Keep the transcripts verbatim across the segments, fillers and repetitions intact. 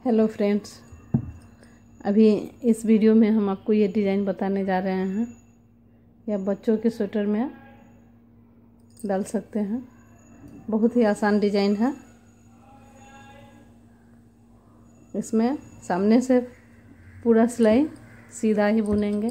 Hello friends, अभी इस video में हम आपको ये डिज़ाइन बताने जा रहे हैं। या बच्चों के स्वेटर में डाल सकते हैं। बहुत ही आसान डिज़ाइन है। इसमें सामने से पूरा सिलाई सीधा ही बुनेंगे।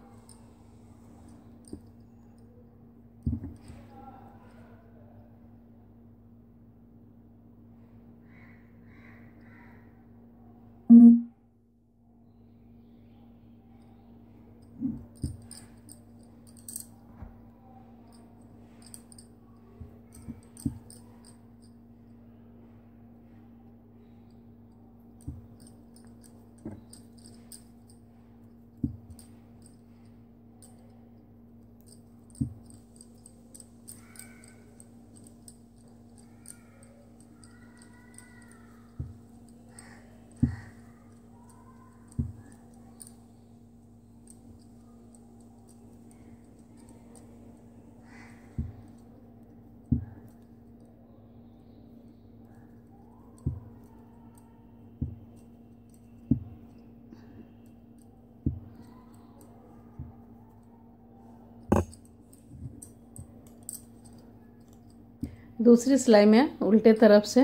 दूसरी सिलाई में उल्टे तरफ से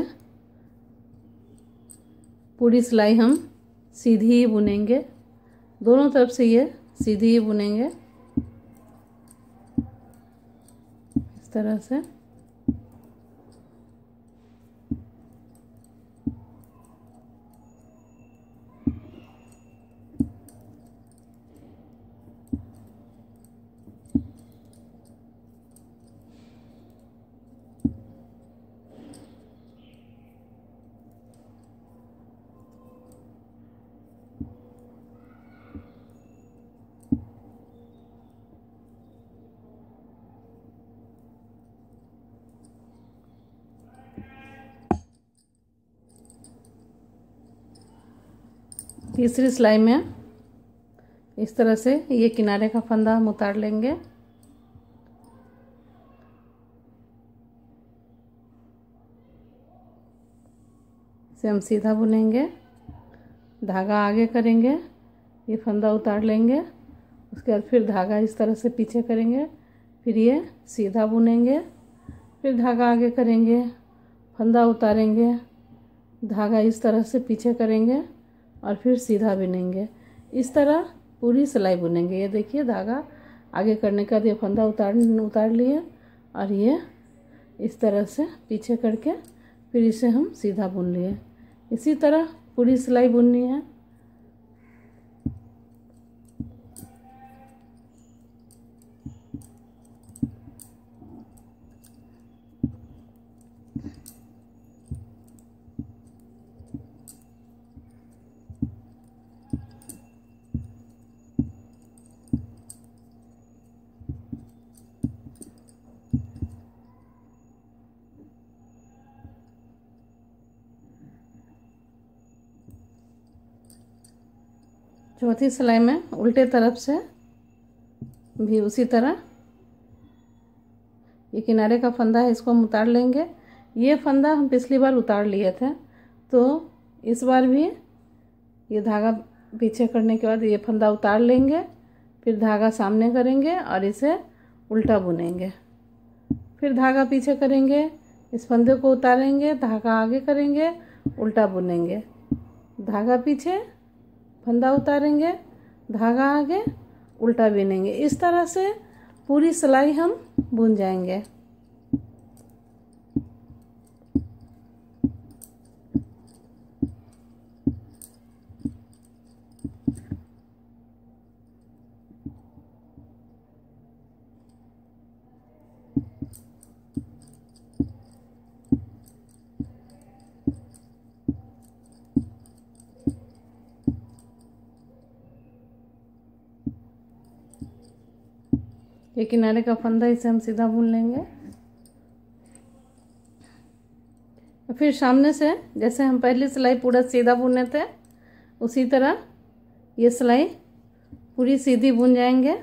पूरी सिलाई हम सीधी ही बुनेंगे। दोनों तरफ से ये सीधी ही बुनेंगे इस तरह से। तीसरी सिलाई में इस तरह से ये किनारे का फंदा हम उतार लेंगे। इसे हम सीधा बुनेंगे, धागा आगे करेंगे, ये फंदा उतार लेंगे। उसके बाद फिर धागा इस तरह से पीछे करेंगे, फिर ये सीधा बुनेंगे, फिर धागा आगे करेंगे, फंदा उतारेंगे, धागा इस तरह से पीछे करेंगे और फिर सीधा बुनेंगे। इस तरह पूरी सिलाई बुनेंगे। ये देखिए, धागा आगे करने का ये फंदा उतार उतार लिए और ये इस तरह से पीछे करके फिर इसे हम सीधा बुन लिए। इसी तरह पूरी सिलाई बुननी है। चौथी सिलाई में उल्टे तरफ से भी उसी तरह ये किनारे का फंदा है, इसको हम उतार लेंगे। ये फंदा हम पिछली बार उतार लिए थे, तो इस बार भी ये धागा पीछे करने के बाद ये फंदा उतार लेंगे, फिर धागा सामने करेंगे और इसे उल्टा बुनेंगे। फिर धागा पीछे करेंगे, इस फंदे को उतारेंगे, धागा आगे करेंगे, उल्टा बुनेंगे, धागा पीछे, फंदा उतारेंगे, धागा आगे, उल्टा बुनेंगे। इस तरह से पूरी सिलाई हम बुन जाएंगे। ये किनारे का फंदा, इसे हम सीधा बुन लेंगे। फिर सामने से जैसे हम पहली सिलाई पूरा सीधा बुने थे, उसी तरह ये सिलाई पूरी सीधी बुन जाएंगे।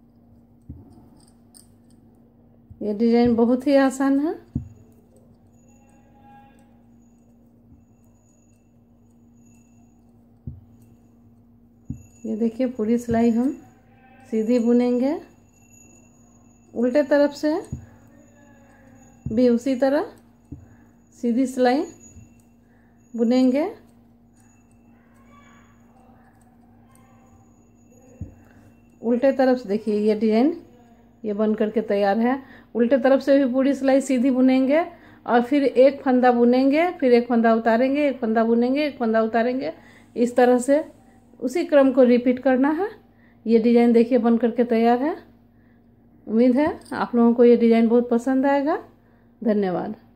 ये डिज़ाइन बहुत ही आसान है। ये देखिए पूरी सिलाई हम सीधी बुनेंगे, उल्टे तरफ से भी उसी तरह सीधी सिलाई बुनेंगे। उल्टे तरफ से देखिए ये डिजाइन ये बन करके तैयार है। उल्टे तरफ से भी पूरी सिलाई सीधी बुनेंगे और फिर एक फंदा बुनेंगे, फिर एक फंदा उतारेंगे, एक फंदा बुनेंगे, एक फंदा उतारेंगे। इस तरह से उसी क्रम को रिपीट करना है। ये डिजाइन देखिए बन करके तैयार है। उम्मीद है आप लोगों को ये डिजाइन बहुत पसंद आएगा। धन्यवाद।